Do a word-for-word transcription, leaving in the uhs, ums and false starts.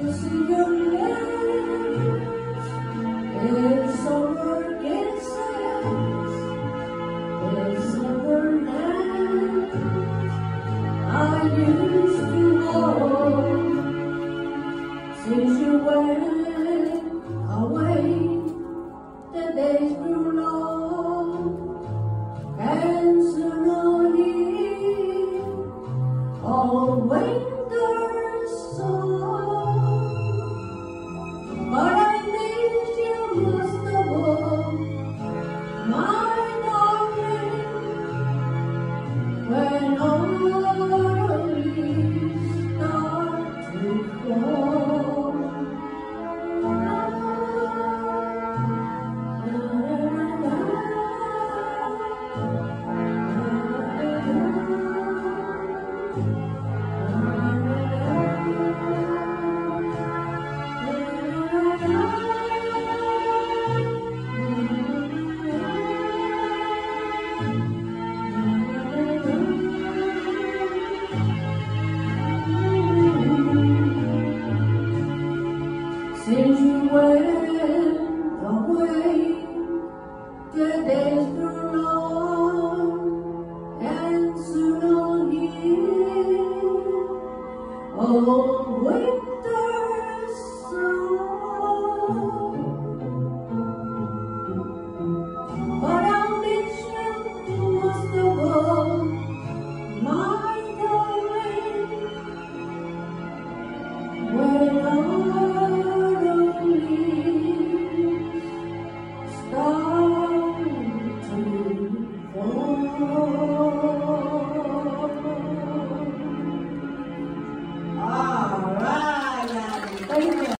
see your lips. It's over, it says. It's never ends. I used to hold since you went away. The days grew long and soon on in all winter's song. But I miss you most of all, my darling, when all the leaves start to fall. Since you went away, the days grew long and soon on here, oh, winter's song. But I'll miss you most of all, my darling, when I